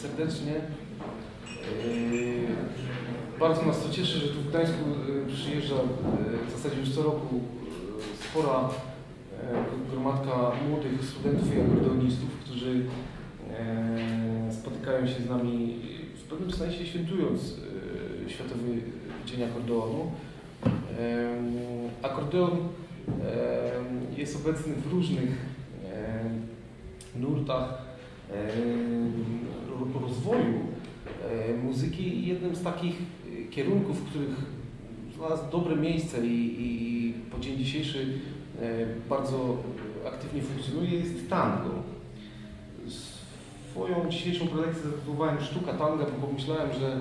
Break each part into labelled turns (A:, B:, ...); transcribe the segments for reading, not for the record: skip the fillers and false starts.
A: serdecznie. Bardzo nas to cieszy, że tu w Gdańsku przyjeżdża w zasadzie już co roku spora gromadka młodych studentów i akordeonistów, którzy spotykają się z nami w pewnym sensie świętując Światowy Dzień Akordeonu. Akordeon jest obecny w różnych nurtach rozwoju muzyki i jednym z takich kierunków, w których znalazł dobre miejsce i po dzień dzisiejszy bardzo aktywnie funkcjonuje, jest tango. Swoją dzisiejszą prelekcję zatytułowałem Sztuka tanga, bo pomyślałem, że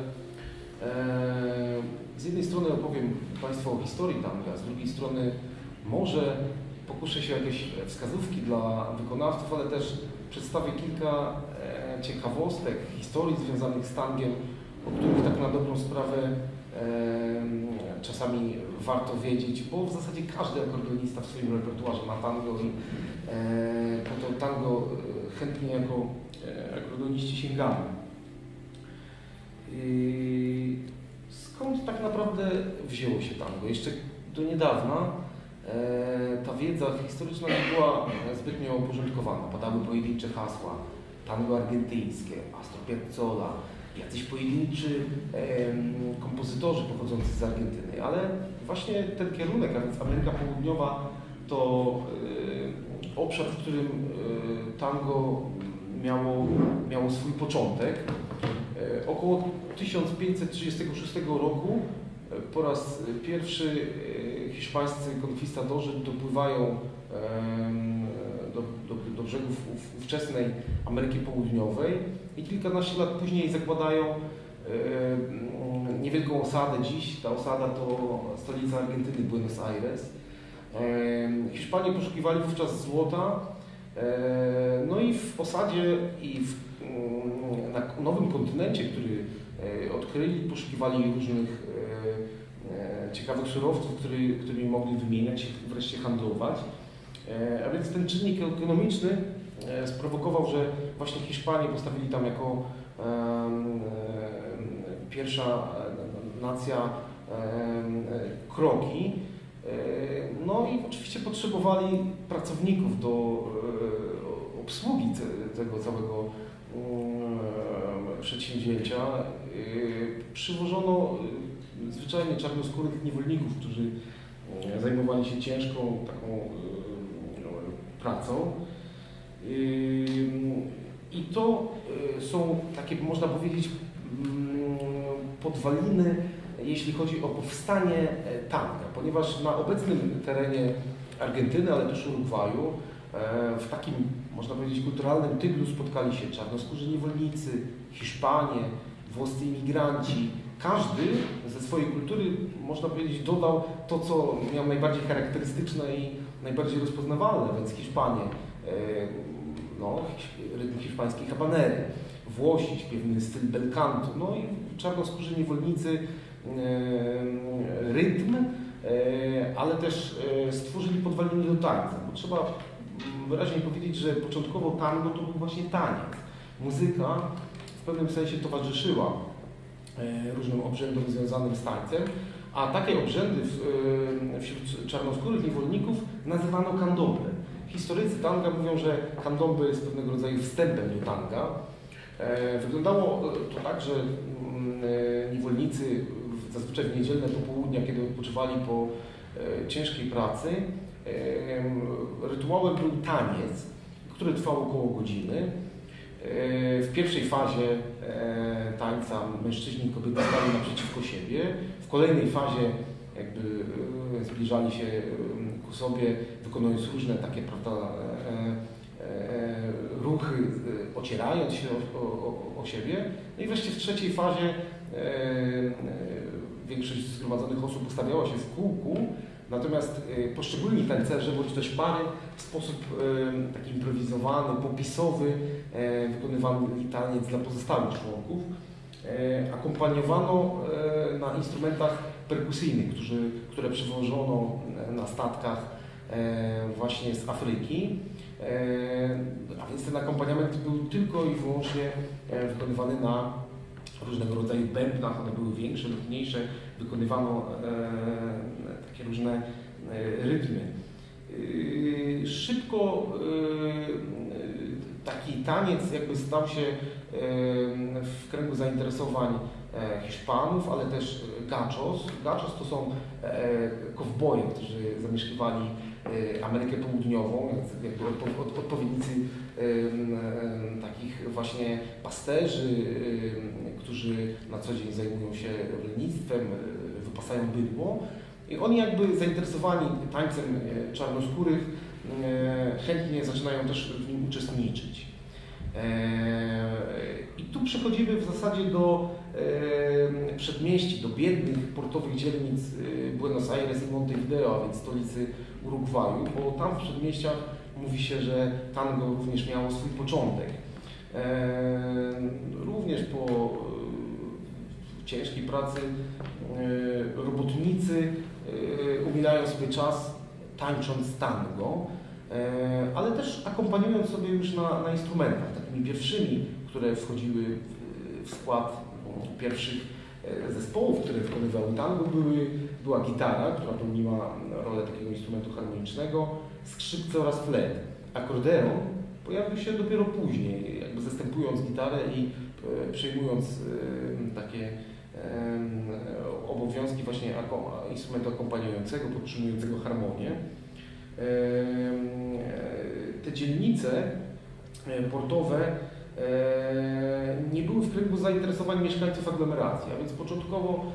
A: z jednej strony opowiem Państwu o historii tanga, z drugiej strony może pokuszę się o jakieś wskazówki dla wykonawców, ale też przedstawię kilka ciekawostek, historii związanych z tangiem, o których tak na dobrą sprawę czasami warto wiedzieć, bo w zasadzie każdy akordeonista w swoim repertuarze ma tango i po to tango chętnie jako akordeoniści sięgamy. Skąd tak naprawdę wzięło się tango? Jeszcze do niedawna ta wiedza historyczna nie była zbytnio uporządkowana. Padały pojedyncze hasła, tango argentyńskie, Astor Piazzolla, jacyś pojedynczy kompozytorzy pochodzący z Argentyny, ale właśnie ten kierunek, a więc Ameryka Południowa, to obszar, w którym tango miało swój początek. Około 1536 roku po raz pierwszy hiszpańscy konkwistadorzy dopływają do brzegów ówczesnej Ameryki Południowej i kilkanaście lat później zakładają niewielką osadę. Dziś ta osada to stolica Argentyny, Buenos Aires. Hiszpanie poszukiwali wówczas złota, no i w osadzie i na nowym kontynencie, który odkryli, poszukiwali różnych ciekawych surowców, którymi mogli wymieniać i wreszcie handlować. A więc ten czynnik ekonomiczny sprowokował, że właśnie Hiszpanie postawili tam jako pierwsza nacja kroki. No i oczywiście potrzebowali pracowników do obsługi tego całego przedsięwzięcia. Przywożono zwyczajnie czarnoskórych niewolników, którzy zajmowali się ciężką taką pracą. I to są takie, można powiedzieć, podwaliny, jeśli chodzi o powstanie tanga, ponieważ na obecnym terenie Argentyny, ale też Urugwaju, w takim, można powiedzieć, kulturalnym tyglu spotkali się czarnoskórzy niewolnicy, Hiszpanie, włoscy imigranci. Każdy ze swojej kultury, można powiedzieć, dodał to, co miał najbardziej charakterystyczne i najbardziej rozpoznawalne, więc Hiszpanie, rytm hiszpański habanery, Włosi, śpiewny styl bel canto, no i czarnoskórzy niewolnicy, rytm, ale też stworzyli podwaliny do tańca, bo trzeba wyraźnie powiedzieć, że początkowo tango to był właśnie taniec. Muzyka w pewnym sensie towarzyszyła różnym obrzędom związanym z tańcem, a takie obrzędy wśród czarnoskórych niewolników nazywano candombe. Historycy tanga mówią, że candombe jest pewnego rodzaju wstępem do tanga. Wyglądało to tak, że niewolnicy zazwyczaj w niedzielne popołudnia, kiedy odpoczywali po ciężkiej pracy, rytuałem był taniec, który trwał około godziny. W pierwszej fazie tańca mężczyźni i kobiety stali naprzeciwko siebie. W kolejnej fazie jakby zbliżali się ku sobie, wykonując różne takie, prawda, ruchy, ocierając się o siebie. No i wreszcie w trzeciej fazie większość zgromadzonych osób ustawiała się w kółku, natomiast poszczególni tancerze bądź też pary w sposób taki improwizowany, popisowy wykonywali taniec dla pozostałych członków. Akompaniowano na instrumentach perkusyjnych, które przywożono na statkach właśnie z Afryki. A więc ten akompaniament był tylko i wyłącznie wykonywany na różnego rodzaju bębnach, one były większe lub mniejsze, wykonywano takie różne rytmy. Szybko taki taniec jakby stał się w kręgu zainteresowań Hiszpanów, ale też gachos. Gachos to są kowboje, którzy zamieszkiwali Amerykę Południową, jakby odpowiednicy takich właśnie pasterzy, którzy na co dzień zajmują się rolnictwem, wypasają bydło. I oni jakby zainteresowani tańcem czarnoskórych chętnie zaczynają też w nim uczestniczyć. I tu przechodzimy w zasadzie do przedmieści, do biednych portowych dzielnic Buenos Aires i Montevideo, a więc stolicy Urugwaju, bo tam w przedmieściach mówi się, że tango również miało swój początek. Również po ciężkiej pracy robotnicy umierają sobie czas tańcząc tango, ale też akompaniując sobie już na instrumentach. Takimi pierwszymi, które wchodziły w skład pierwszych zespołów, które wykonywały tango, była gitara, która pełniła rolę takiego instrumentu harmonicznego, skrzypce oraz flet. Akordeon pojawił się dopiero później, jakby zastępując gitarę i przejmując takie obowiązki właśnie instrumentu akompaniującego, podtrzymującego harmonię. Te dzielnice portowe nie były w kręgu zainteresowań mieszkańców aglomeracji, a więc początkowo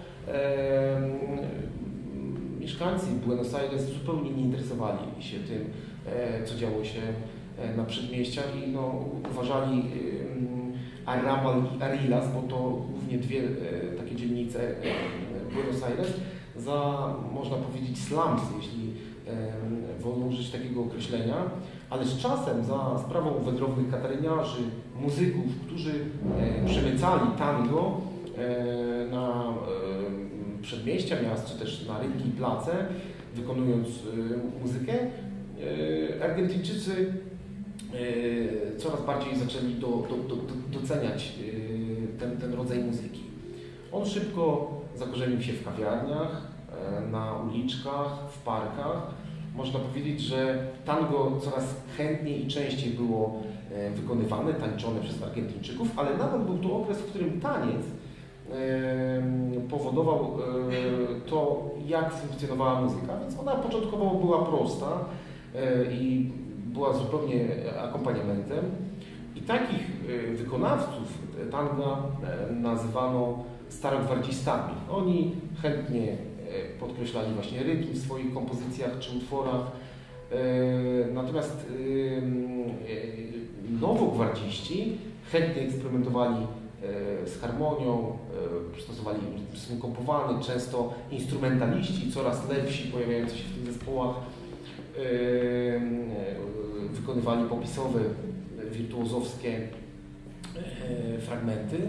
A: mieszkańcy Buenos Aires zupełnie nie interesowali się tym, co działo się na przedmieściach i uważali Arrabal i Arilas, bo to głównie dwie takie dzielnice Buenos Aires, za, można powiedzieć, slums, jeśli wolno użyć takiego określenia, ale z czasem za sprawą wędrownych kataryniarzy, muzyków, którzy przemycali tango na przedmieścia miast, czy też na rynki i place, wykonując muzykę, Argentyńczycy coraz bardziej zaczęli doceniać ten rodzaj muzyki. On szybko zakorzenił się w kawiarniach, na uliczkach, w parkach. Można powiedzieć, że tango coraz chętniej i częściej było wykonywane, tańczone przez Argentyńczyków, ale nadal był to okres, w którym taniec powodował to, jak funkcjonowała muzyka, więc ona początkowo była prosta i była zupełnie akompaniamentem. I takich wykonawców tanga nazywano starogwardzistami. Oni chętnie podkreślali właśnie rytm w swoich kompozycjach czy utworach. Natomiast nowogwardziści chętnie eksperymentowali z harmonią, stosowali rytm synkopowany, często instrumentaliści, coraz lepsi, pojawiający się w tych zespołach, wykonywali popisowe, wirtuozowskie fragmenty.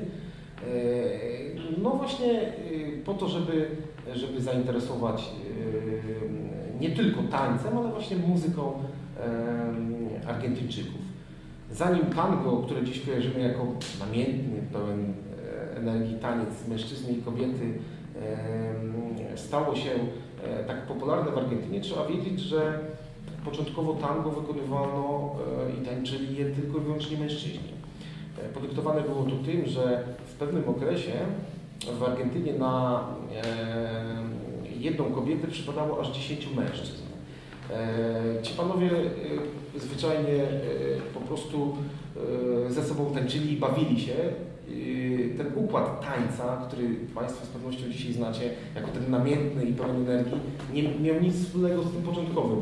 A: No właśnie po to, żeby zainteresować nie tylko tańcem, ale właśnie muzyką Argentyńczyków. Zanim tango, które dziś kojarzymy jako namiętny, pełen energii taniec mężczyzny i kobiety, stało się tak popularne w Argentynie, trzeba wiedzieć, że początkowo tango wykonywano i tańczyli je tylko i wyłącznie mężczyźni. Podyktowane było to tym, że w pewnym okresie w Argentynie na jedną kobietę przypadało aż 10 mężczyzn. Ci panowie zwyczajnie po prostu ze sobą tańczyli i bawili się. Ten układ tańca, który Państwo z pewnością dzisiaj znacie jako ten namiętny i pełen energii, nie miał nic wspólnego z tym początkowym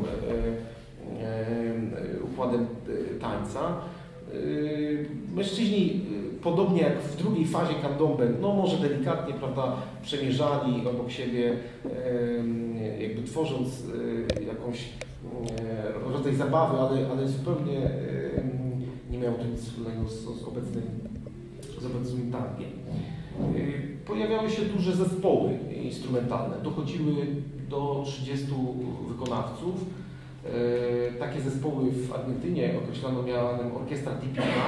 A: układem tańca. Mężczyźni, podobnie jak w drugiej fazie candombe, no może delikatnie, prawda, przemierzali obok siebie, jakby tworząc jakąś rodzaj zabawy, ale zupełnie nie miało to nic wspólnego z obecnym tangiem. Pojawiały się duże zespoły instrumentalne, dochodziły do 30 wykonawców. Takie zespoły w Argentynie określano mianem orkiestra típica.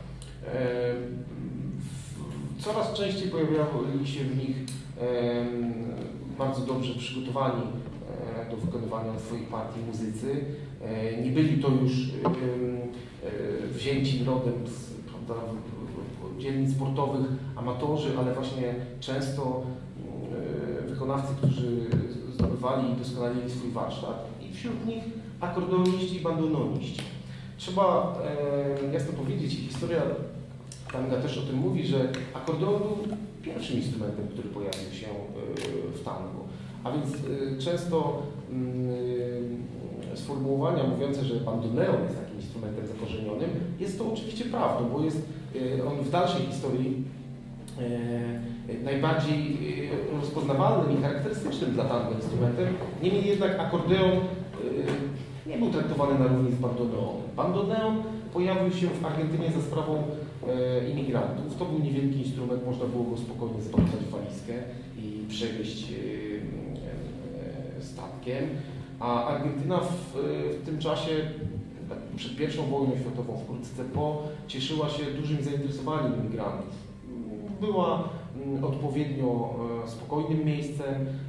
A: Coraz częściej pojawiali się w nich bardzo dobrze przygotowani do wykonywania swoich partii muzycy. Nie byli to już wzięci rodem z dzielnic sportowych amatorzy, ale właśnie często wykonawcy, którzy zdobywali i doskonalili swój warsztat, i wśród nich akordeoniści i bandoneoniści. Trzeba jasno powiedzieć, i historia tanga też o tym mówi, że akordeon był pierwszym instrumentem, który pojawił się w tangu. A więc często sformułowania mówiące, że bandoneon jest takim instrumentem zakorzenionym, jest to oczywiście prawdą, bo jest on w dalszej historii najbardziej rozpoznawalnym i charakterystycznym dla tango instrumentem. Niemniej jednak akordeon nie był traktowany na równi z bandoneonem. Bandoneon pojawił się w Argentynie za sprawą imigrantów. To był niewielki instrument, można było go spokojnie zapakować w walizkę i przewieźć statkiem. A Argentyna w tym czasie, przed I wojną światową, wkrótce po, cieszyła się dużym zainteresowaniem imigrantów. Była odpowiednio spokojnym miejscem,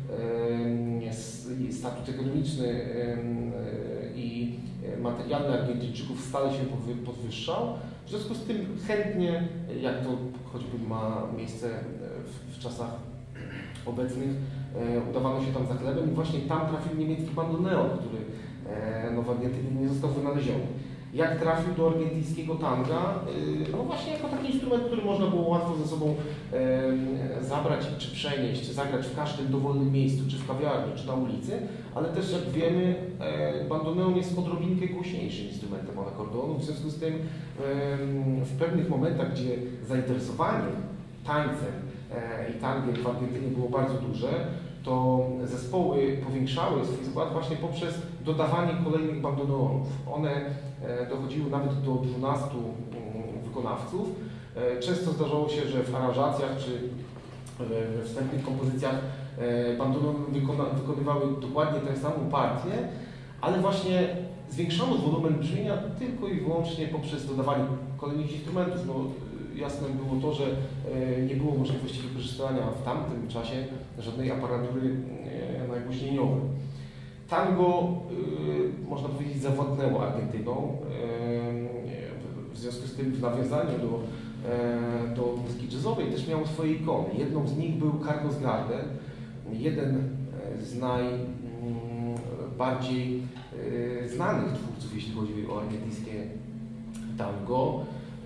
A: statut ekonomiczny i materialny Argentyńczyków stale się podwyższał. W związku z tym chętnie, jak to choćby ma miejsce w czasach obecnych, udawano się tam za chlebem i właśnie tam trafił niemiecki bandoneon, który w Argentynie nie został wynaleziony. Jak trafił do argentyńskiego tanga? No właśnie jako taki instrument, który można było łatwo ze sobą zabrać czy przenieść, zagrać w każdym dowolnym miejscu, czy w kawiarni, czy na ulicy, ale też jak wiemy, bandoneon jest odrobinkę głośniejszym instrumentem od akordeonu, w związku z tym w pewnych momentach, gdzie zainteresowanie tańcem i tangiem w Argentynie było bardzo duże, to zespoły powiększały swój skład właśnie poprzez dodawanie kolejnych bandoneonów. One dochodziły nawet do 12 wykonawców. Często zdarzało się, że w aranżacjach czy we wstępnych kompozycjach bandoneony wykonywały dokładnie tę samą partię, ale właśnie zwiększano wolumen brzmienia tylko i wyłącznie poprzez dodawanie kolejnych instrumentów. No, jasne było to, że nie było możliwości wykorzystania w tamtym czasie żadnej aparatury nagłośnieniowej. Tango, można powiedzieć, zawładnęło Argentyną. W związku z tym w nawiązaniu do muzyki jazzowej też miało swoje ikony. Jedną z nich był Carlos Gardel, jeden z najbardziej znanych twórców, jeśli chodzi o argentyńskie tango.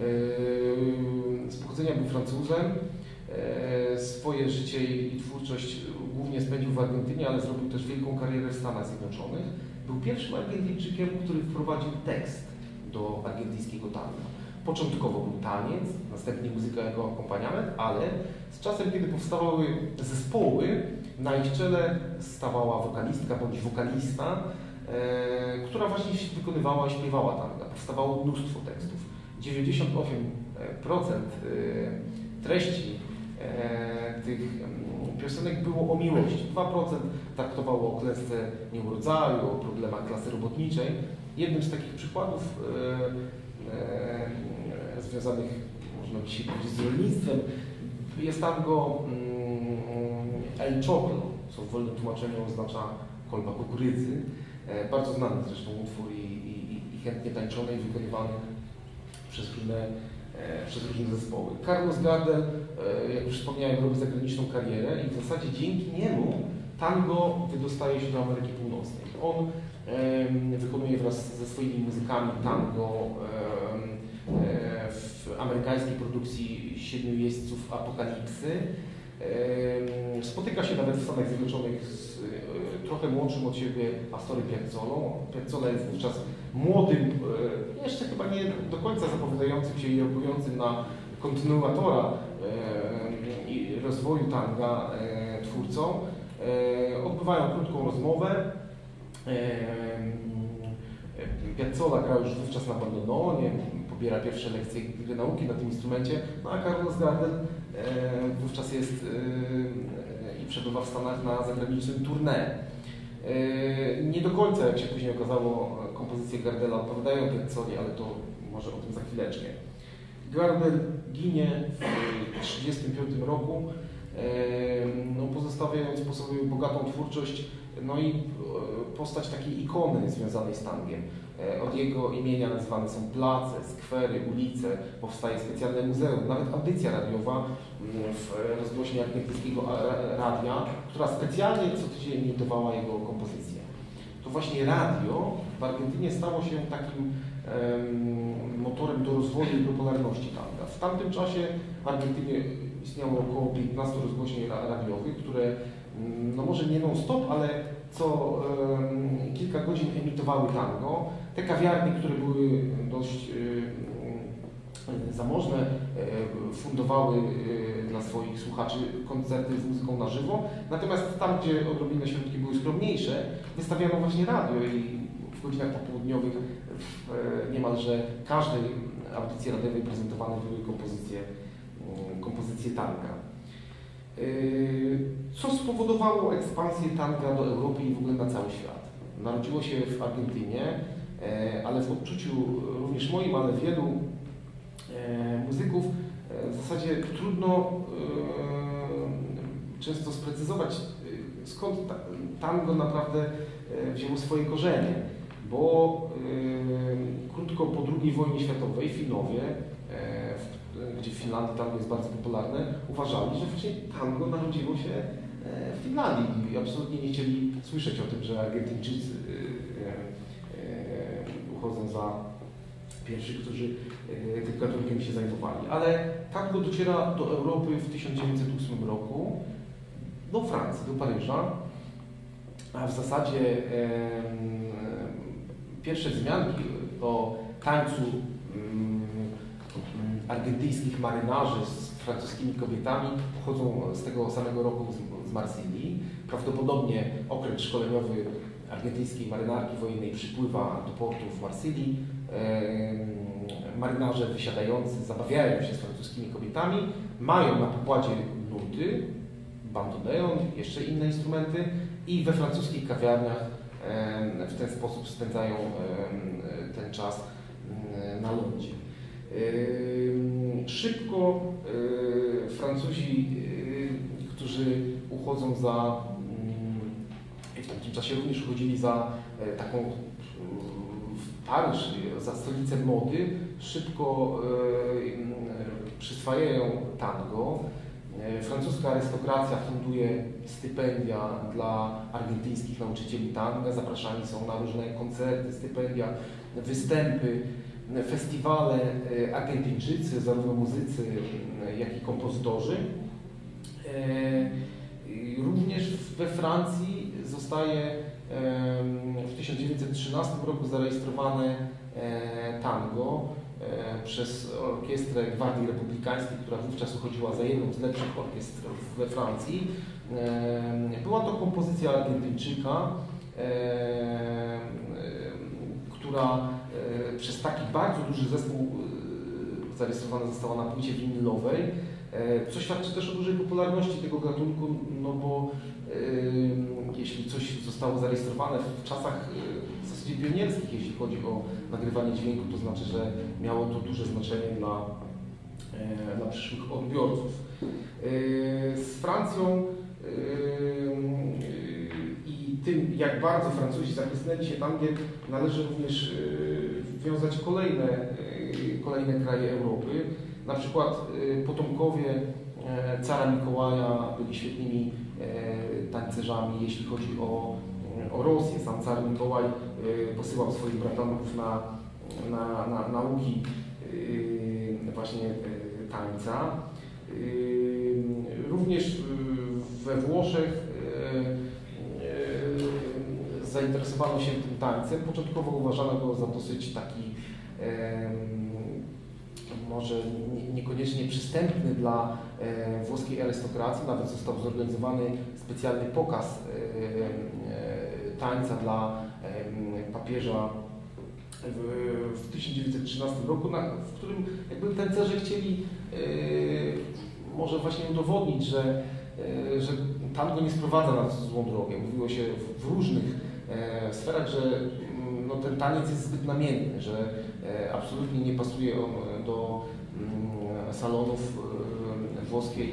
A: Z pochodzenia był Francuzem. Swoje życie i twórczość głównie spędził w Argentynie, ale zrobił też wielką karierę w Stanach Zjednoczonych. Był pierwszym Argentyńczykiem, który wprowadził tekst do argentyńskiego tanga. Początkowo był taniec, następnie muzyka jako akompaniament, ale z czasem, kiedy powstawały zespoły, na ich czele stawała wokalistka bądź wokalista, która właśnie wykonywała i śpiewała tanga. Powstawało mnóstwo tekstów. 98% treści tych piosenek było o miłości. 2% traktowało o klęsce nieurodzaju, o problemach klasy robotniczej. Jednym z takich przykładów związanych, można dzisiaj powiedzieć, z rolnictwem jest tango El Choclo, co w wolnym tłumaczeniu oznacza kolba kukurydzy. Bardzo znany zresztą utwór i chętnie tańczony i wykonywany przez różne zespoły. Carlos Gardel, jak już wspomniałem, robi zagraniczną karierę i w zasadzie dzięki niemu tango wydostaje się do Ameryki Północnej. On wykonuje wraz ze swoimi muzykami tango w amerykańskiej produkcji 7 jeźdźców Apokalipsy. Spotyka się nawet w Stanach Zjednoczonych z trochę młodszym od siebie Astorem Piazzollą. Piazzolla jest wówczas młodym, jeszcze chyba nie do końca zapowiadającym się i rokującym na kontynuatora i rozwoju tanga twórcą. Odbywają krótką rozmowę. Piazzolla gra już wówczas na bandoneonie, pobiera pierwsze lekcje gry nauki na tym instrumencie, no a Carlos Gardel wówczas jest i przebywa w Stanach na zagranicznym tournée. Nie do końca, jak się później okazało, kompozycje Gardela odpowiadają Piazzoli, ale to może o tym za chwileczkę. Gardel ginie w 1935 roku, no, pozostawiając po sobie bogatą twórczość, no i postać takiej ikony związanej z tangiem. Od jego imienia nazywane są place, skwery, ulice, powstaje specjalne muzeum, nawet audycja radiowa w rozgłośni argentyńskiego radia, która specjalnie co tydzień emitowała jego kompozycje. To właśnie radio w Argentynie stało się takim motorem do rozwoju i popularności tanga. W tamtym czasie w Argentynie istniało około 15 rozgłośni radiowych, które no może nie non-stop, ale co kilka godzin emitowały tango. Te kawiarnie, które były dość zamożne, fundowały dla swoich słuchaczy koncerty z muzyką na żywo. Natomiast tam, gdzie odrobinę środki były skromniejsze, wystawiano właśnie radio i w godzinach popołudniowych w niemalże każdej audycji radiowej prezentowane były kompozycje tanga. Co spowodowało ekspansję tanga do Europy i w ogóle na cały świat? Narodziło się w Argentynie, ale w odczuciu również moim, ale wielu muzyków w zasadzie trudno często sprecyzować, skąd tango naprawdę wzięło swoje korzenie, bo krótko po II wojnie światowej Finowie, gdzie w Finlandii tango jest bardzo popularne, uważali, że wcześniej tango narodziło się w Finlandii i absolutnie nie chcieli słyszeć o tym, że Argentyńczycy uchodzą za pierwszych, którzy tym gatunkiem się zajmowali. Ale tango dociera do Europy w 1908 roku, do Francji, do Paryża, a w zasadzie pierwsze wzmianki o tańcu argentyńskich marynarzy z francuskimi kobietami pochodzą z tego samego roku z Marsylii. Prawdopodobnie okręt szkoleniowy argentyńskiej marynarki wojennej przypływa do portu w Marsylii. Marynarze wysiadający zabawiają się z francuskimi kobietami, mają na pokładzie nuty, bandoneon, jeszcze inne instrumenty i we francuskich kawiarniach w ten sposób spędzają ten czas na lądzie. Szybko Francuzi, którzy uchodzą za, w tamtym czasie również uchodzili za taką Paryż, za stolicę mody, szybko przyswajają tango. Francuska arystokracja funduje stypendia dla argentyńskich nauczycieli tanga, zapraszani są na różne koncerty, stypendia, występy, festiwale Argentyńczycy, zarówno muzycy, jak i kompozytorzy. Również we Francji zostaje w 1913 roku zarejestrowane tango przez orkiestrę Gwardii Republikańskiej, która wówczas uchodziła za jedną z lepszych orkiestr we Francji. Była to kompozycja Argentyńczyka, która przez taki bardzo duży zespół zarejestrowana została na płycie winylowej, co świadczy też o dużej popularności tego gatunku, no bo jeśli coś zostało zarejestrowane w czasach w zasadzie pionierskich, jeśli chodzi o nagrywanie dźwięku, to znaczy, że miało to duże znaczenie dla przyszłych odbiorców. Z Francją i tym, jak bardzo Francuzi zachłysnęli się tangiem, należy również wiązać kolejne kraje Europy. Na przykład potomkowie cara Mikołaja byli świetnymi tańcerzami, jeśli chodzi o Rosję. Sam car Mikołaj posyłał swoich bratanków na nauki właśnie tańca. Również we Włoszech zainteresowano się tym tańcem. Początkowo uważano go za dosyć taki może niekoniecznie przystępny dla włoskiej arystokracji. Nawet został zorganizowany specjalny pokaz tańca dla papieża w 1913 roku, w którym jakby tancerze chcieli może właśnie udowodnić, że że tango nie sprowadza na złą drogę. Mówiło się w różnych sferach, że no, ten taniec jest zbyt namiętny, że absolutnie nie pasuje on do salonów włoskiej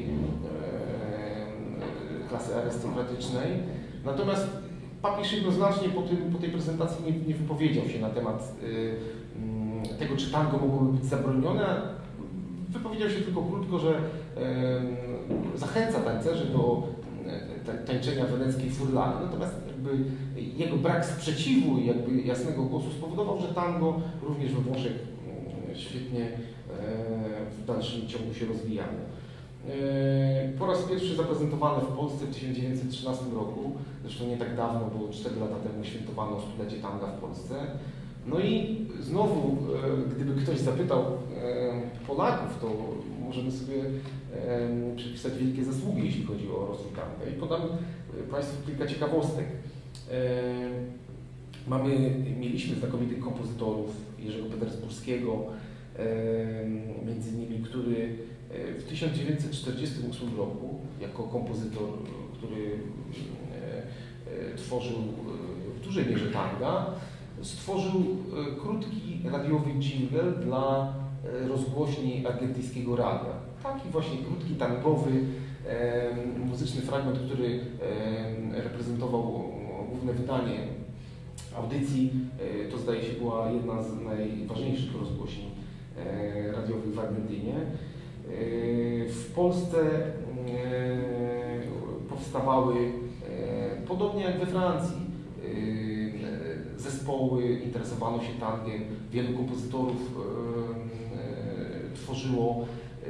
A: klasy arystokratycznej. Natomiast papież jednoznacznie po tej prezentacji nie wypowiedział się na temat tego, czy tango mogłoby być zabronione. Wypowiedział się tylko krótko, że zachęca tańcerzy do tańczenia weneckiej furlany. Natomiast jakby jego brak sprzeciwu i jakby jasnego głosu spowodował, że tango również we Włoszech świetnie w dalszym ciągu się rozwijało. Po raz pierwszy zaprezentowane w Polsce w 1913 roku, zresztą nie tak dawno, bo 4 lata temu świętowano stulecie tanga w Polsce. No i znowu, gdyby ktoś zapytał Polaków, to możemy sobie przypisać wielkie zasługi, jeśli chodzi o rozwój tanga. I podam Państwu kilka ciekawostek. Mieliśmy znakomitych kompozytorów, Jerzego Petersburskiego, między innymi, który w 1948 roku jako kompozytor, który tworzył w dużej mierze tanga, stworzył krótki radiowy dżingiel dla rozgłośni argentyńskiego radia. Taki właśnie krótki, tangowy, muzyczny fragment, który reprezentował główne wydanie audycji. To zdaje się była jedna z najważniejszych rozgłośni radiowych w Argentynie. W Polsce powstawały, podobnie jak we Francji, zespoły, interesowano się tangiem, wielu kompozytorów tworzyło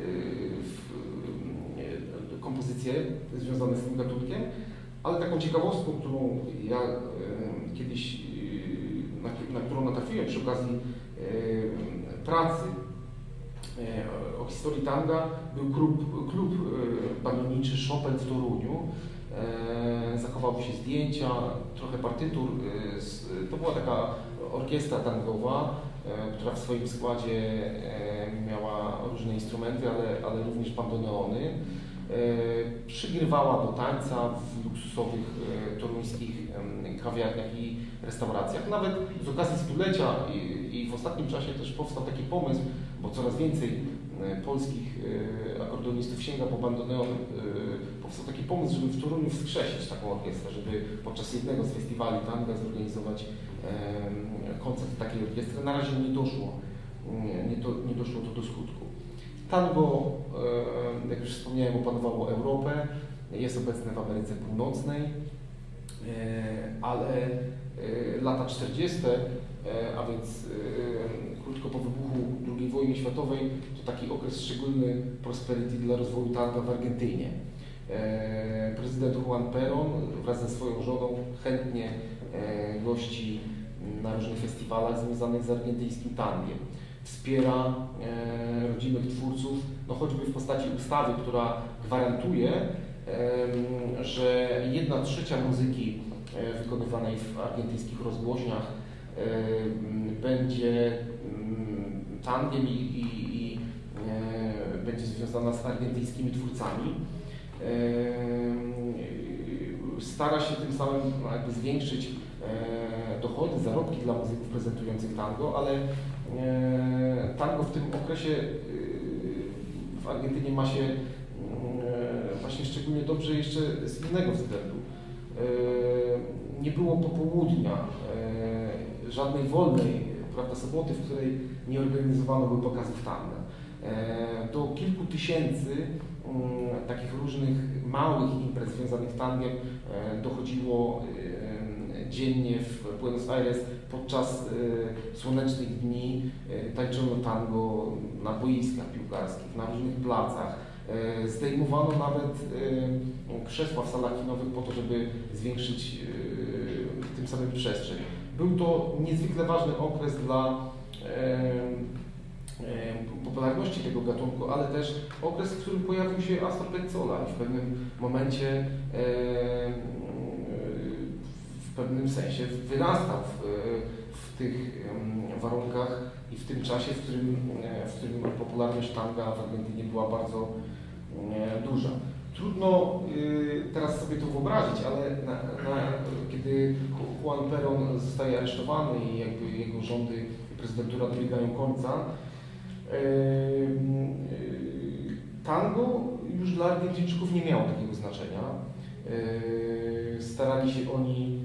A: kompozycje związane z tym gatunkiem, ale taką ciekawostką, którą ja kiedyś, na którą natrafiłem przy okazji pracy o historii tanga, był klub banionniczy Chopin w Toruniu. Zachowały się zdjęcia, trochę partytur. To była taka orkiestra tangowa, która w swoim składzie miała różne instrumenty, ale również bandoneony. Przygrywała do tańca w luksusowych toruńskich kawiarniach i restauracjach. Nawet z okazji stulecia i w ostatnim czasie też powstał taki pomysł, bo coraz więcej polskich akordeonistów sięga po bandoneon. Powstał taki pomysł, żeby w Toruniu wskrzesić taką orkiestrę, żeby podczas jednego z festiwali tanga zorganizować koncert takiej orkiestry. Na razie nie doszło to do skutku. Tango, jak już wspomniałem, opanowało Europę, jest obecne w Ameryce Północnej, ale lata 40., a więc krótko po wybuchu II wojny światowej, to taki okres szczególny prosperity dla rozwoju tanga w Argentynie. Prezydent Juan Perón wraz ze swoją żoną chętnie gości na różnych festiwalach związanych z argentyńskim tangiem. Wspiera rodzimych twórców, no choćby w postaci ustawy, która gwarantuje, że 1/3 muzyki wykonywanej w argentyńskich rozgłośniach będzie tangiem i będzie związana z argentyńskimi twórcami. Stara się tym samym jakby zwiększyć dochody, zarobki dla muzyków prezentujących tango, ale tango w tym okresie w Argentynie ma się właśnie szczególnie dobrze jeszcze z innego względu. Nie było popołudnia, żadnej wolnej, prawda, soboty, w której nie organizowano by pokazów tanga. Do kilku tysięcy takich różnych małych imprez związanych z tangiem dochodziło dziennie w Buenos Aires podczas słonecznych dni. Tańczono tango na boiskach piłkarskich, na różnych placach. Zdejmowano nawet krzesła w salach kinowych po to, żeby zwiększyć tym samym przestrzeń. Był to niezwykle ważny okres dla popularności tego gatunku, ale też okres, w którym pojawił się Astor Piazzolla i w pewnym momencie, w pewnym sensie wyrastał w tych warunkach i w tym czasie, w którym popularność tanga w Argentynie była bardzo duża. Trudno teraz sobie to wyobrazić, ale kiedy Juan Perón zostaje aresztowany i jakby jego rządy i prezydentura dobiegają końca, tango już dla Argentyńczyków nie miało takiego znaczenia. Starali się oni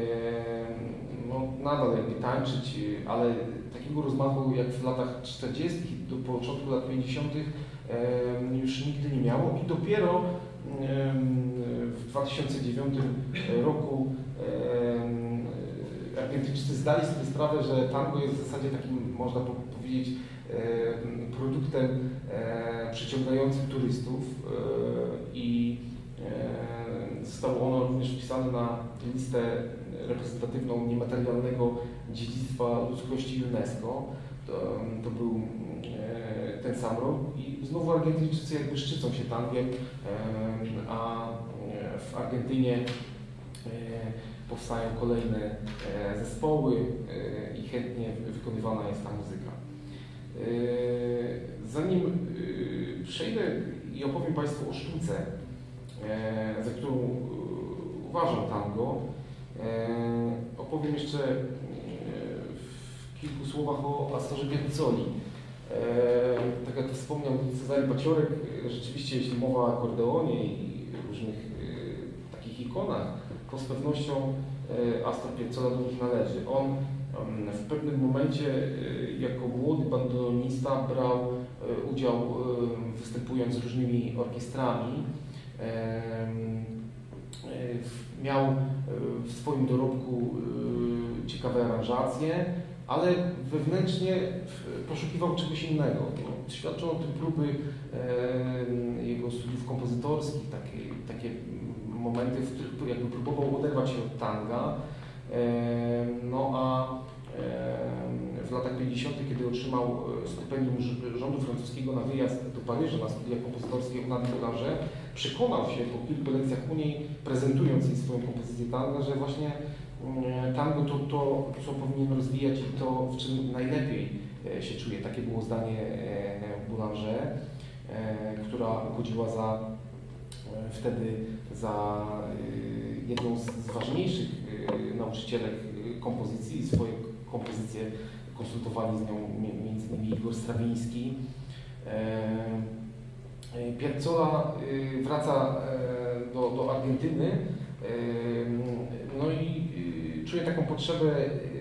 A: nadal jakby tańczyć, ale takiego rozmachu jak w latach 40. do początku lat 50. Już nigdy nie miało i dopiero w 2009 roku Argentyńczycy zdali sobie sprawę, że tango jest w zasadzie takim, można powiedzieć, produktem przyciągającym turystów i zostało ono również wpisane na listę reprezentatywną niematerialnego dziedzictwa ludzkości UNESCO. To był ten sam rok i znowu Argentyńczycy jakby szczycą się tangiem, a w Argentynie powstają kolejne zespoły i chętnie wykonywana jest ta muzyka. Zanim przejdę i opowiem Państwu o sztuce, za którą uważam tango, opowiem jeszcze w kilku słowach o Astorze Piazzoli. Tak jak wspomniał Cezary Paciorek, rzeczywiście jeśli mowa o akordeonie i różnych takich ikonach, to z pewnością Astor Piazzolla do nich należy. On w pewnym momencie jako młody bandoneonista brał udział występując z różnymi orkiestrami. Miał w swoim dorobku ciekawe aranżacje, ale wewnętrznie poszukiwał czegoś innego. Świadczą o tym próby jego studiów kompozytorskich, takie momenty, w których jakby próbował oderwać się od tanga. No a w latach 50., kiedy otrzymał stypendium rządu francuskiego na wyjazd do Paryża na studia kompozytorskie u Nadia Boulanger, przekonał się po kilku lekcjach u niej, prezentując jej swoją kompozycję tanga, że właśnie tango to, co powinien rozwijać i to, w czym najlepiej się czuje. Takie było zdanie Boulanger, która uchodziła wtedy za jedną z ważniejszych nauczycielek kompozycji. Swoje kompozycje konsultowali z nią m.in. Igor Strawiński. Piazzolla wraca do Argentyny, no i czuje taką potrzebę,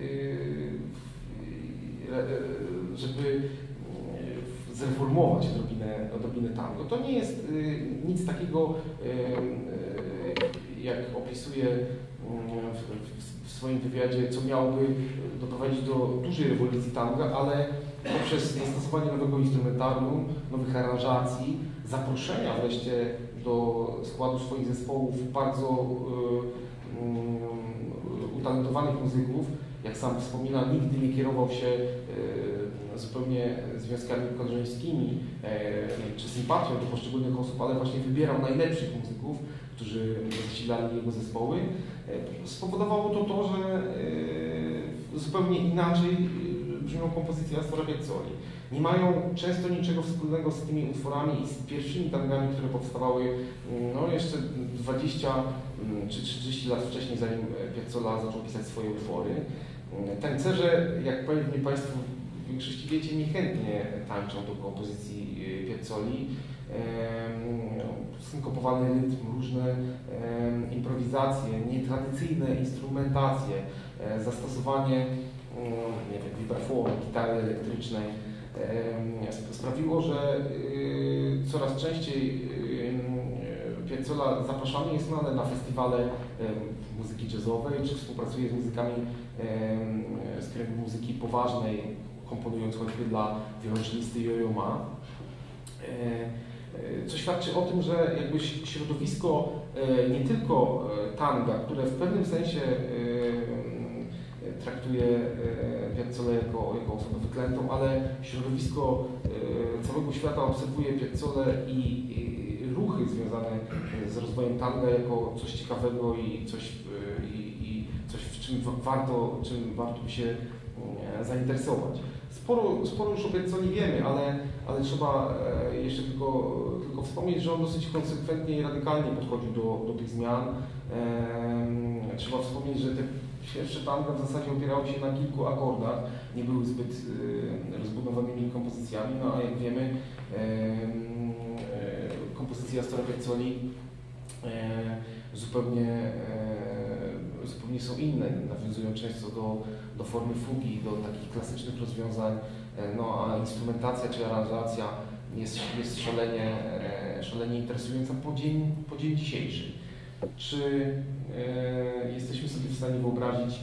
A: żeby zreformować odrobinę tango. To nie jest nic takiego, jak opisuje w swoim wywiadzie, co miałoby doprowadzić do dużej rewolucji tanga, ale poprzez zastosowanie nowego instrumentarium, nowych aranżacji, zaproszenia wreszcie do składu swoich zespołów bardzo utalentowanych muzyków. Jak sam wspomina, nigdy nie kierował się zupełnie związkami koleżeńskimi czy sympatią do poszczególnych osób, ale właśnie wybierał najlepszych muzyków, którzy zasilali jego zespoły. Spowodowało to, że zupełnie inaczej brzmią kompozycje Astora Piazzoli. Nie mają często niczego wspólnego z tymi utworami i z pierwszymi tangami, które powstawały no, jeszcze 20 czy 30 lat wcześniej, zanim Piazzolla zaczął pisać swoje utwory. Tańcerze, jak pewnie Państwo w większości wiecie, niechętnie tańczą do kompozycji Piazzoli. Synkopowany rytm, różne improwizacje, nietradycyjne instrumentacje, zastosowanie nie wiem, vibrafonu, gitary elektrycznej sprawiło, że coraz częściej Piazzolla zapraszany jest na festiwale muzyki jazzowej, czy współpracuje z muzykami z kręgu muzyki poważnej, komponując choćby dla wiolonczelisty Yo-Yo Ma. Co świadczy o tym, że jakby środowisko nie tylko tanga, które w pewnym sensie traktuje Piazzollę jako osobę wyklętą, ale środowisko całego świata obserwuje Piazzollę i ruchy związane z rozwojem tanga jako coś ciekawego i coś w czym warto by się zainteresować. Sporo już o Pezzoli wiemy, ale trzeba jeszcze tylko wspomnieć, że on dosyć konsekwentnie i radykalnie podchodził do tych zmian. Trzeba wspomnieć, że te pierwsze tango w zasadzie opierały się na kilku akordach, nie były zbyt rozbudowanymi kompozycjami, no a jak wiemy, kompozycje Astora Pezzoli zupełnie są inne, nawiązują często do formy fugi, do takich klasycznych rozwiązań, no a instrumentacja czy aranżacja jest szalenie interesująca po dzień dzisiejszy. Czy jesteśmy sobie w stanie wyobrazić,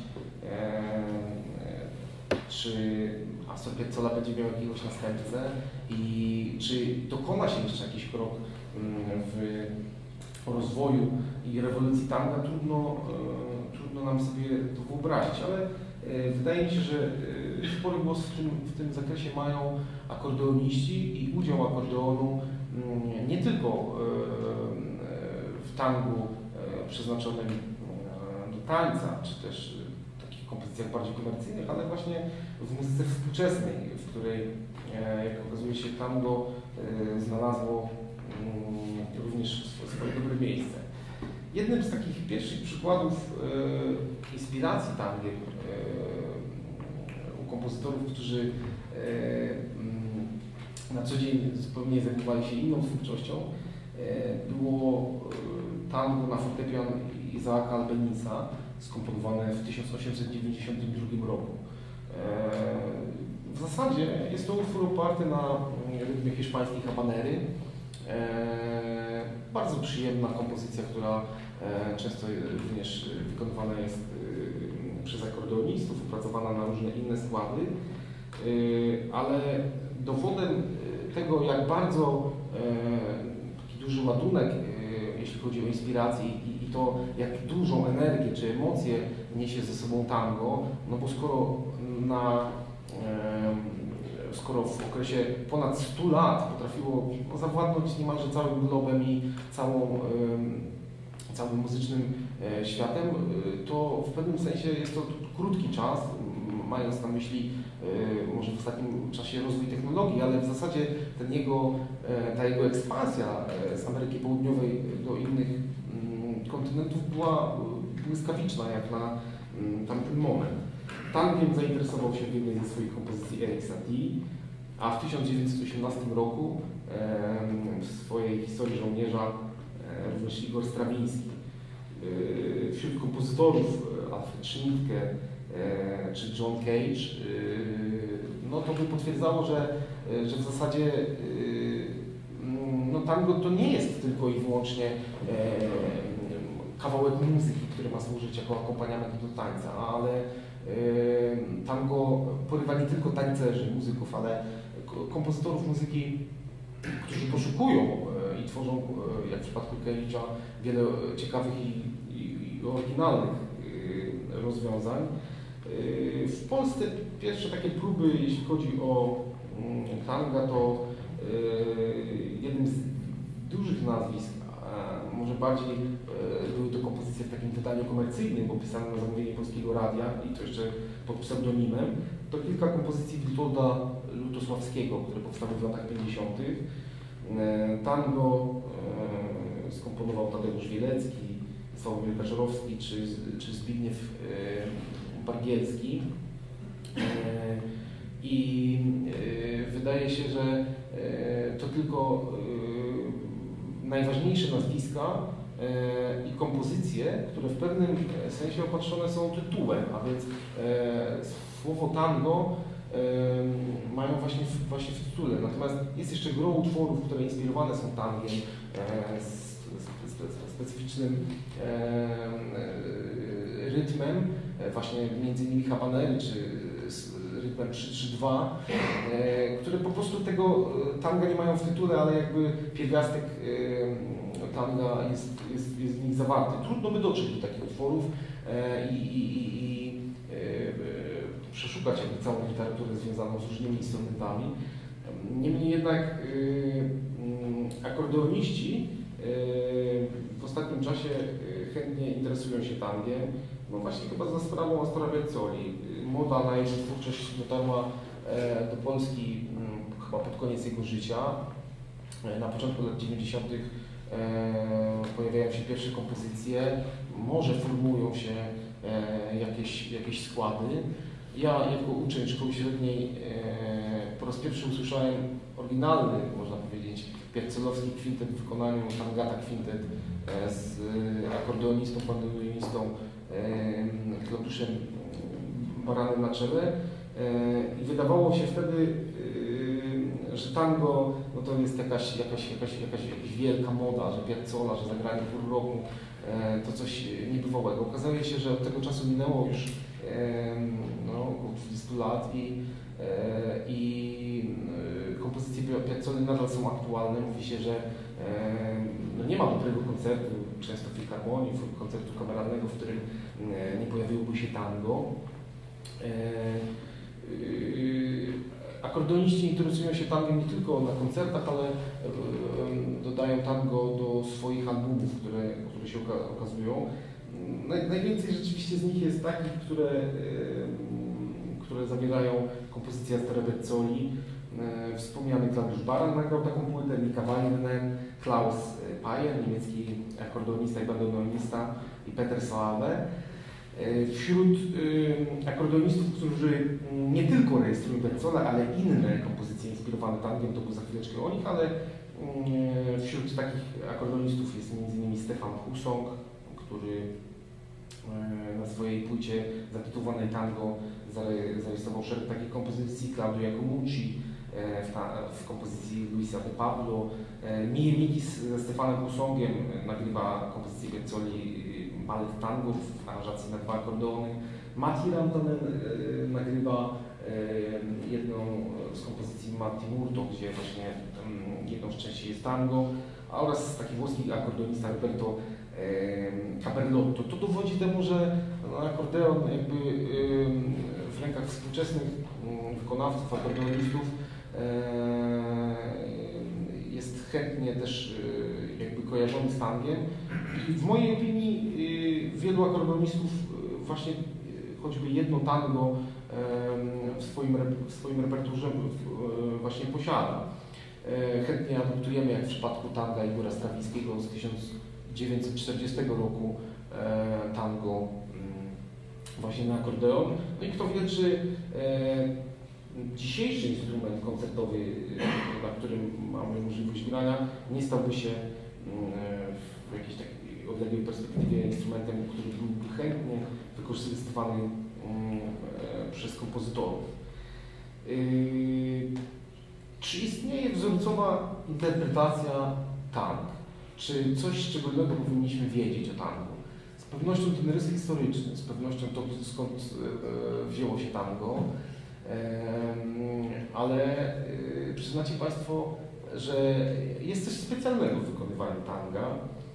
A: czy Astor Piazzolla będzie miał jakiegoś następcę i czy dokona się jeszcze jakiś krok w rozwoju i rewolucji tanga? Trudno nam sobie to wyobrazić, ale wydaje mi się, że spory głos w tym zakresie mają akordeoniści i udział akordeonu nie tylko w tangu przeznaczonym do tańca, czy też w takich kompozycjach bardziej komercyjnych, ale właśnie w muzyce współczesnej, w której, jak okazuje się, tango znalazło również swoje dobre miejsce. Jednym z takich pierwszych przykładów inspiracji tangiem u kompozytorów, którzy na co dzień zupełnie zajmowali się inną twórczością, było tango na fortepian Isaaca Albanisa, skomponowane w 1892 roku. W zasadzie jest to utwór oparty na rytmie hiszpańskiej habanery. Bardzo przyjemna kompozycja, która często również wykonywana jest przez akordeonistów, opracowana na różne inne składy, ale dowodem tego, jak bardzo taki duży ładunek, jeśli chodzi o inspirację i to, jak dużą energię czy emocje niesie ze sobą tango, no bo skoro w okresie ponad 100 lat potrafiło zawładnąć niemalże całym globem i całym muzycznym światem, to w pewnym sensie jest to krótki czas, mając na myśli może w ostatnim czasie rozwój technologii, ale w zasadzie ta jego ekspansja z Ameryki Południowej do innych kontynentów była błyskawiczna jak na tamten moment. Tangiem zainteresował się w jednej ze swoich kompozycji Erik Satie, a w 1918 roku w swojej historii żołnierza również Igor Strawiński. Wśród kompozytorów Alfred Schnittke czy John Cage, no to by potwierdzało, że w zasadzie no tango to nie jest tylko i wyłącznie kawałek muzyki, który ma służyć jako akompaniament do tańca, ale tango porywa nie tylko tańcerzy, muzyków, ale kompozytorów muzyki, którzy poszukują i tworzą, jak w przypadku Cage'a, wiele ciekawych i oryginalnych rozwiązań. W Polsce pierwsze takie próby, jeśli chodzi o tanga, to jednym z dużych nazwisk, może bardziej były to kompozycje w takim wydaniu komercyjnym, bo pisane na zamówienie Polskiego Radia i to jeszcze pod pseudonimem, to kilka kompozycji Witolda Lutosławskiego, które powstały w latach 50. Tango skomponował Tadeusz Wielecki, Sławomir Kaczorowski czy Zbigniew Bargielski. I wydaje się, że to tylko najważniejsze nazwiska i kompozycje, które w pewnym sensie opatrzone są tytułem, a więc słowo tango mają właśnie w tytule. Natomiast jest jeszcze gro utworów, które inspirowane są tangiem, specyficznym rytmem, właśnie między innymi habanery czy rytmem 3-3-2, które po prostu tego tanga nie mają w tytule, ale jakby pierwiastek tanga jest w nich zawarty. Trudno by dotrzeć do takich utworów i przeszukać jakby całą literaturę związaną z różnymi instrumentami. Niemniej jednak akordeoniści w ostatnim czasie chętnie interesują się tangiem, no właśnie chyba za sprawą Astora Piazzoli. moda na jego twórczość dotarła do Polski chyba pod koniec jego życia. Na początku lat 90. pojawiają się pierwsze kompozycje, może formują się jakieś składy. Ja jako uczeń szkoły średniej po raz pierwszy usłyszałem oryginalny, można powiedzieć, piazzollowski kwintet w wykonaniu Tangata Kwintet z akordeonistą, bandoneonistą Klaudiuszem Baranem na czele i wydawało się wtedy, że tango no to jest jakaś wielka moda, że Piazzolla, że zagranie pół roku to coś niebywałego. Okazało się, że od tego czasu minęło już około 20 lat i kompozycje Piazzolli nadal są aktualne. Mówi się, że no nie ma dobrego koncertu, często filharmonii, koncertu kameralnego, w którym nie pojawiłoby się tango. Akordeoniści interesują się tangiem nie tylko na koncertach, ale dodają tango do swoich albumów, które się okazują. Najwięcej rzeczywiście z nich jest takich, które zawierają kompozycje Astora Piazzolli. Wspomniany Klaudiusz Baran nagrał taką płytę, Mika Wallinen, Klaus Payer, niemiecki akordeonista i bandoneonista, i Peter Soabe. Wśród akordeonistów, którzy nie tylko rejestrują Piazzollę, ale inne kompozycje inspirowane tangiem, to był za chwileczkę o nich, ale wśród takich akordeonistów jest m.in. Stefan Husong, który na swojej płycie zatytułowanej Tango zarejestrował szereg takich kompozycji, Claudio Jacomucci w kompozycji Luisa de Pablo, Miki ze Stefanem Husongiem nagrywa kompozycję Piazzolli Ballet Tango w aranżacji na 2 akordeony, Matti Rantanen nagrywa jedną z kompozycji Matti Murto, gdzie właśnie jedną z części jest tango, oraz taki włoski akordeonista Roberto Caperlotto. To dowodzi temu, że akordeon jakby w rękach współczesnych wykonawców, akordeonistów jest chętnie też jakby kojarzony z tangiem. I w mojej opinii wielu akordeonistów właśnie choćby jedno tango w swoim repertuarze właśnie posiada. Chętnie adoptujemy, jak w przypadku tanga Igora Strawinskiego z 1940 roku, tango właśnie na akordeon. No i kto wie, czy dzisiejszy instrument koncertowy, na którym mamy możliwość grania, nie stałby się w jakiejś takiej odległej perspektywie instrumentem, który byłby chętnie wykorzystywany przez kompozytorów. Czy istnieje wzorcowa interpretacja tang? Czy coś szczególnego powinniśmy wiedzieć o tangu? Z pewnością ten rys historyczny, z pewnością to, skąd wzięło się tango, ale przyznacie Państwo, że jest coś specjalnego w wykonywaniu tanga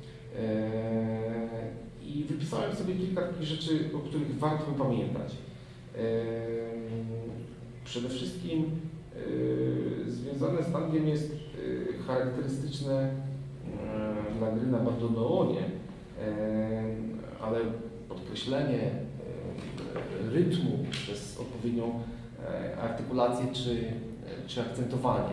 A: i wypisałem sobie kilka takich rzeczy, o których warto pamiętać. Przede wszystkim związane z tangiem jest charakterystyczne dla gry na bandoneonie, ale podkreślenie rytmu przez odpowiednią artykulację czy akcentowanie.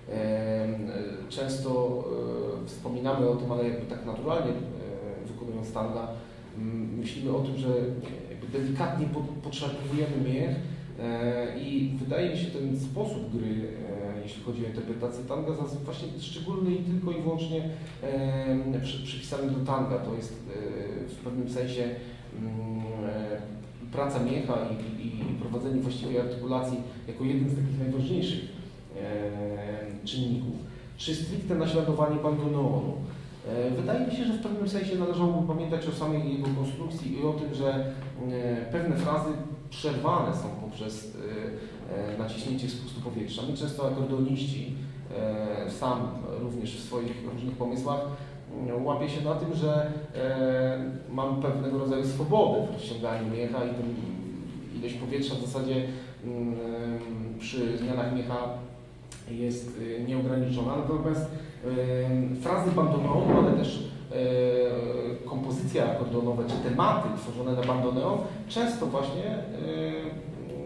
A: Często wspominamy o tym, ale jakby tak naturalnie wykonując tanga, myślimy o tym, że jakby delikatnie podszarpowujemy miech i wydaje mi się ten sposób gry, jeśli chodzi o interpretację tanga, właśnie szczególny i tylko i wyłącznie przypisany do tanga. To jest w pewnym sensie praca miecha i prowadzenie właściwej artykulacji jako jeden z takich najważniejszych czynników. Czy stricte naśladowanie bandoneonu? Wydaje mi się, że w pewnym sensie należałoby pamiętać o samej jego konstrukcji i o tym, że pewne frazy przerwane są poprzez naciśnięcie spustu powietrza. My często akordeoniści, sam również w swoich różnych pomysłach, łapie się na tym, że mamy pewnego rodzaju swobodę w rozciąganiu miecha i ten ilość powietrza w zasadzie przy zmianach miecha jest nieograniczona. Natomiast frazy bandoneonu, ale też kompozycje akordeonowe czy tematy tworzone na bandoneon często właśnie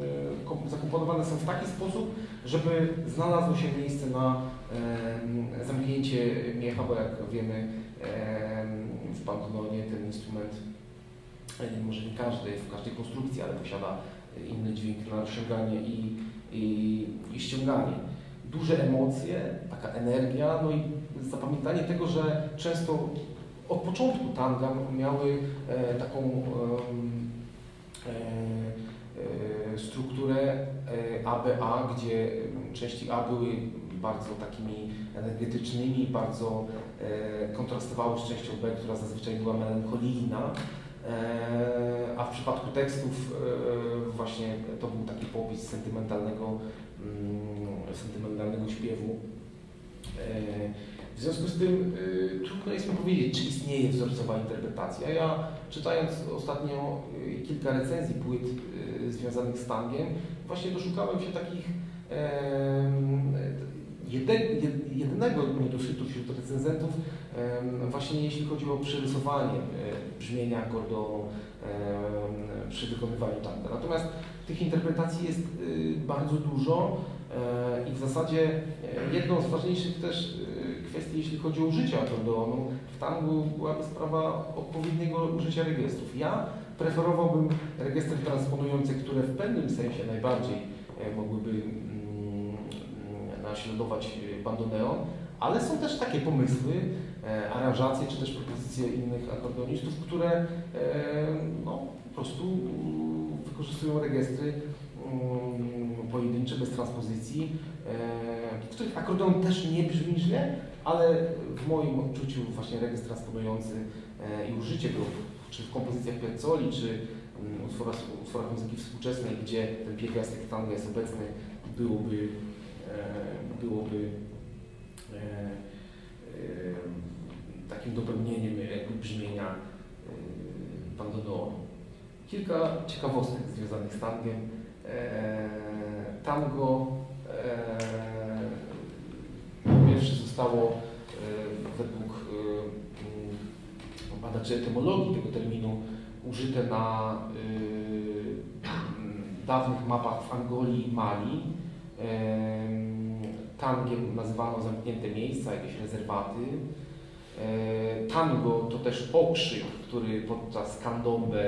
A: zakomponowane są w taki sposób, żeby znalazło się miejsce na zamknięcie miecha, bo jak wiemy w bandoneonie ten instrument, może nie każdy, w każdej konstrukcji, ale posiada inny dźwięk na rozciąganie i ściąganie. Duże emocje, taka energia, no i zapamiętanie tego, że często od początku tanga miały taką strukturę ABA, gdzie części A były bardzo takimi energetycznymi, bardzo kontrastowały z częścią B, która zazwyczaj była melancholijna, a w przypadku tekstów właśnie to był taki popis sentymentalnego śpiewu. W związku z tym trudno jest mi powiedzieć, czy istnieje wzorcowa interpretacja. Ja czytając ostatnio kilka recenzji płyt związanych z tangiem, właśnie doszukałem się takich jedynego niedosytu wśród recenzentów, właśnie jeśli chodzi o przerysowanie brzmienia akordonu przy wykonywaniu tanga. Natomiast tych interpretacji jest bardzo dużo i w zasadzie jedną z ważniejszych też kwestii, jeśli chodzi o użycie akordonu, w tangu byłaby sprawa odpowiedniego użycia registrów. Ja preferowałbym registry transponujące, które w pewnym sensie najbardziej mogłyby naśladować bandoneon, ale są też takie pomysły, aranżacje czy też propozycje innych akordonistów, które no, po prostu wykorzystują registry pojedyncze, bez transpozycji, w których akordeon też nie brzmi źle, ale w moim odczuciu właśnie registr transponujący i użycie go, czy w kompozycjach Piazzoli, czy utworach muzyki współczesnej, gdzie ten pierwiastek tanga jest obecny, byłoby takim dopełnieniem jakby brzmienia bandoneonu. Kilka ciekawostek związanych z tangiem. Tango pierwsze zostało według badaczy etymologii tego terminu użyte na dawnych mapach w Angolii i Mali. Tangiem nazywano zamknięte miejsca, jakieś rezerwaty. Tango to też okrzyk, który podczas candombe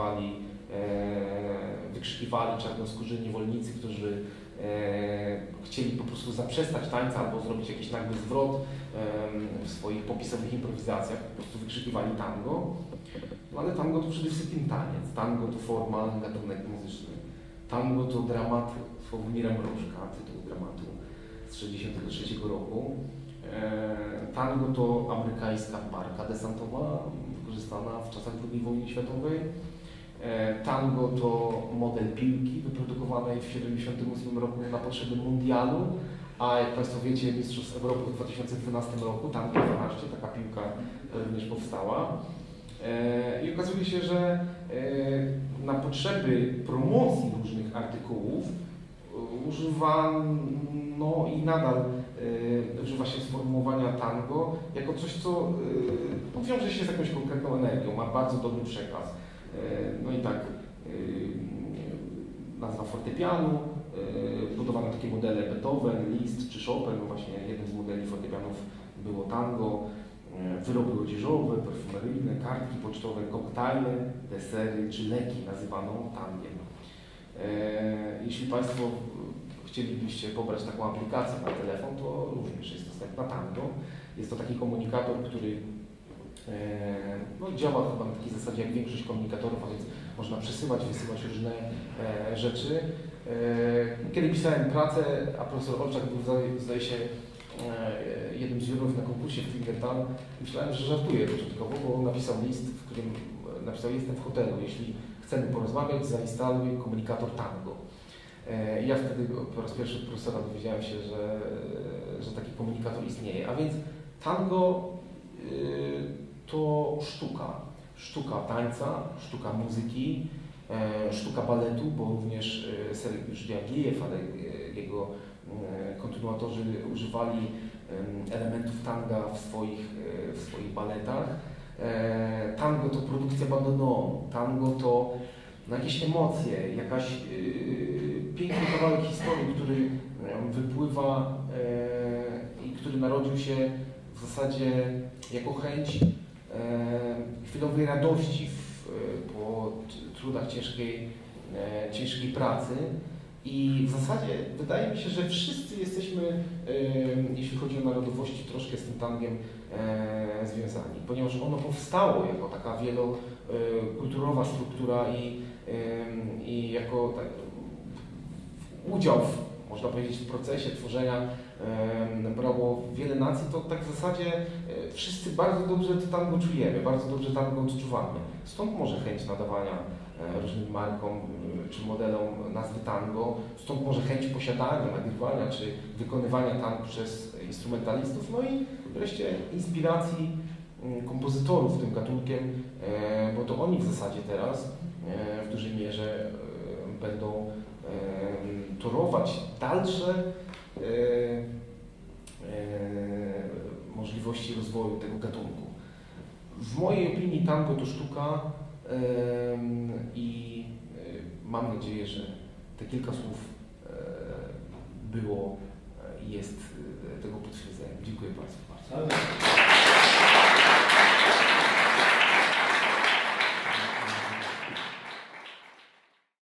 A: wykrzykiwali czarnoskórzy niewolnicy, którzy chcieli po prostu zaprzestać tańca albo zrobić jakiś nagły zwrot w swoich popisowych improwizacjach, po prostu wykrzykiwali tango. No ale tango to przede wszystkim taniec, tango to forma, gatunek muzyczny. Tango to dramat Sławomira Mrożka, tytuł dramatu z 1963 roku. Tango to amerykańska barka desantowa, wykorzystana w czasach II wojny światowej. Tango to model piłki wyprodukowanej w 1978 roku na potrzeby mundialu, a jak Państwo wiecie, Mistrzostw Europy w 2012 roku, Tango 12, taka piłka również powstała. I okazuje się, że na potrzeby promocji różnych artykułów używano i nadal używa się sformułowania tango jako coś, co wiąże się z jakąś konkretną energią, ma bardzo dobry przekaz. No i tak nazwa fortepianu, budowano takie modele Beethoven, Liszt czy Chopin, no właśnie jednym z modeli fortepianów było tango, wyroby odzieżowe, perfumeryjne, kartki pocztowe, koktajle, desery czy leki nazywano tangiem. Jeśli Państwo chcielibyście pobrać taką aplikację na telefon, to również jest dostępna Tango. Jest to taki komunikator, który no, działa chyba na takiej zasadzie jak większość komunikatorów, a więc można przesyłać, wysyłać różne rzeczy. Kiedy pisałem pracę, a profesor Olczak był, zdaje się, jednym z jurorów na konkursie w Klingenthal, myślałem, że żartuje początkowo, bo napisał list, w którym napisał: jestem w hotelu, jeśli chcemy porozmawiać, zainstaluj komunikator Tango. Ja wtedy po raz pierwszy od profesora dowiedziałem się, że taki komunikator istnieje. A więc tango to sztuka tańca, sztuka muzyki, sztuka baletu, bo również Sergiusz Diaghilev, ale jego kontynuatorzy używali elementów tanga w swoich baletach. Tango to produkcja bandoneonu, tango to jakieś emocje, jakaś piękny kawałek historii, który wypływa i który narodził się w zasadzie jako chęć chwilowej radości po trudach ciężkiej pracy. I w zasadzie wydaje mi się, że wszyscy jesteśmy, jeśli chodzi o narodowości, troszkę z tym tangiem związani, ponieważ ono powstało jako taka wielokulturowa struktura i jako tak, udział, można powiedzieć, w procesie tworzenia brało wiele nacji, to tak w zasadzie wszyscy bardzo dobrze to tango czujemy, bardzo dobrze tango odczuwamy. Stąd może chęć nadawania różnym markom czy modelom nazwy tango, stąd może chęć posiadania, nagrywania czy wykonywania tango przez instrumentalistów, no i wreszcie inspiracji kompozytorów tym gatunkiem, bo to oni w zasadzie teraz w dużej mierze będą torować dalsze możliwości rozwoju tego gatunku. W mojej opinii tango to sztuka i mam nadzieję, że te kilka słów było i jest tego potwierdzeniem. Dziękuję Państwu bardzo.